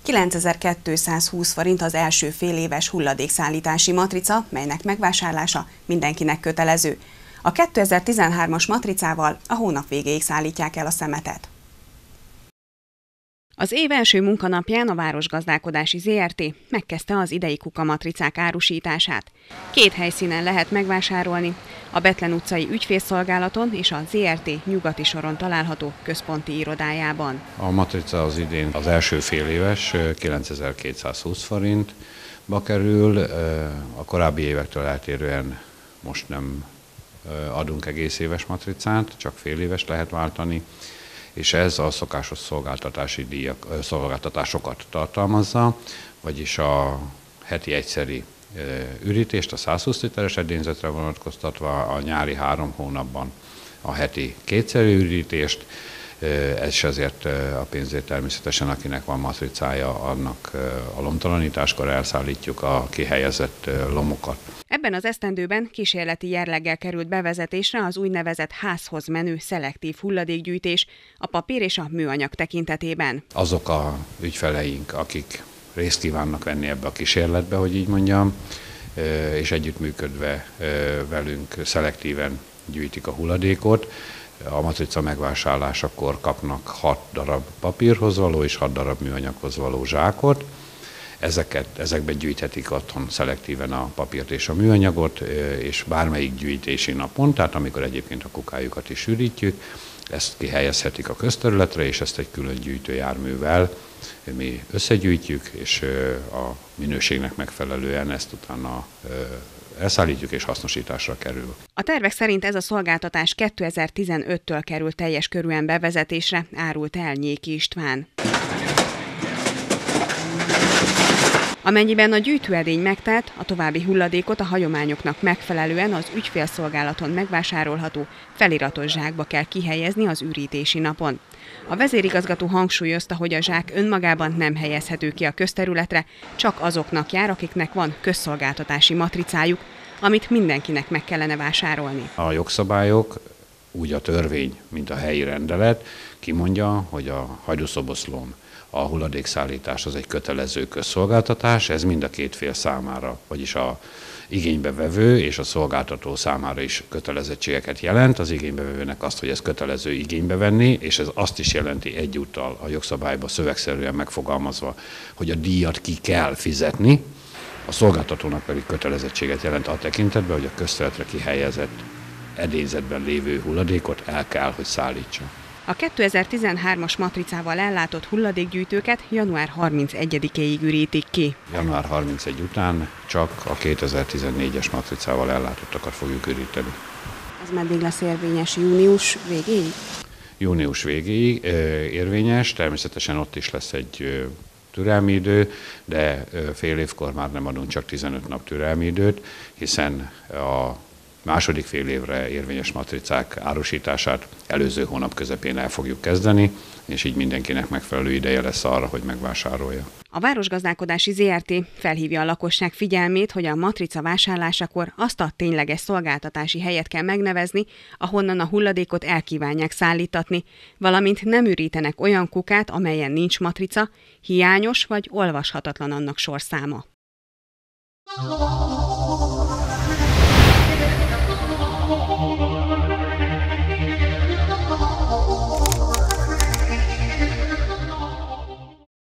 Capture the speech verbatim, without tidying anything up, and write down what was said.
kilencezer-kétszázhúsz forint az első féléves hulladékszállítási matrica, melynek megvásárlása mindenkinek kötelező. A kétezer-tizenhármas matricával a hónap végéig szállítják el a szemetet. Az év első munkanapján a Városgazdálkodási zé er té megkezdte az idei kukamatricák árusítását. Két helyszínen lehet megvásárolni, a Bethlen utcai ügyfélszolgálaton és a zé er té nyugati soron található központi irodájában. A matrica az idén az első féléves kilencezer-kétszázhúsz forintba kerül, a korábbi évektől eltérően most nem adunk egész éves matricát, csak fél éves lehet váltani, és ez a szokásos szolgáltatási díjak, szolgáltatásokat tartalmazza, vagyis a heti egyszeri ürítést, a százhúsz literes edényzetre vonatkoztatva, a nyári három hónapban a heti kétszeri ürítést, ez is azért a pénzért természetesen, akinek van matricája, annak a lomtalanításkor elszállítjuk a kihelyezett lomokat. Ebben az esztendőben kísérleti jelleggel került bevezetésre az úgynevezett házhoz menő szelektív hulladékgyűjtés a papír és a műanyag tekintetében. Azok a ügyfeleink, akik részt kívánnak venni ebbe a kísérletbe, hogy így mondjam, és együttműködve velünk szelektíven gyűjtik a hulladékot, a matrica megvásárlásakor kapnak hat darab papírhoz való és hat darab műanyaghoz való zsákot. Ezeket, ezekben gyűjthetik otthon szelektíven a papírt és a műanyagot, és bármelyik gyűjtési napon, tehát amikor egyébként a kukájukat is sűrítjük, ezt kihelyezhetik a közterületre, és ezt egy külön gyűjtőjárművel mi összegyűjtjük, és a minőségnek megfelelően ezt utána elszállítjuk és hasznosításra kerül. A tervek szerint ez a szolgáltatás kétezer-tizenöttől kerül teljes körűen bevezetésre, árult el Nyéki István. Amennyiben a gyűjtőedény megtelt, a további hulladékot a hagyományoknak megfelelően az ügyfélszolgálaton megvásárolható feliratos zsákba kell kihelyezni az ürítési napon. A vezérigazgató hangsúlyozta, hogy a zsák önmagában nem helyezhető ki a közterületre, csak azoknak jár, akiknek van közszolgáltatási matricájuk, amit mindenkinek meg kellene vásárolni. A jogszabályok, úgy a törvény, mint a helyi rendelet kimondja, hogy a hajdúszoboszlón a hulladékszállítás az egy kötelező közszolgáltatás, ez mind a két fél számára, vagyis a igénybevevő és a szolgáltató számára is kötelezettségeket jelent. Az igénybevevőnek azt, hogy ez kötelező igénybe venni, és ez azt is jelenti egyúttal a jogszabályba szövegszerűen megfogalmazva, hogy a díjat ki kell fizetni, a szolgáltatónak pedig kötelezettséget jelent a tekintetben, hogy a közterületre kihelyezett edényzetben lévő hulladékot el kell, hogy szállítsa. A kétezer-tizenhármas matricával ellátott hulladékgyűjtőket január harmincegyedikéig ürítik ki. január harmincegy után csak a kétezer-tizennégyes matricával ellátottakat fogjuk üríteni. Ez meddig lesz érvényes? Június végéig? Június végéig érvényes, természetesen ott is lesz egy türelmi idő, de fél évkor már nem adunk csak tizenöt nap türelmi időt, hiszen a második fél évre érvényes matricák árusítását előző hónap közepén el fogjuk kezdeni, és így mindenkinek megfelelő ideje lesz arra, hogy megvásárolja. A Városgazdálkodási zé er té felhívja a lakosság figyelmét, hogy a matrica vásárlásakor azt a tényleges szolgáltatási helyet kell megnevezni, ahonnan a hulladékot elkívánják szállítatni, valamint nem ürítenek olyan kukát, amelyen nincs matrica, hiányos vagy olvashatatlan annak sorszáma. Thank you.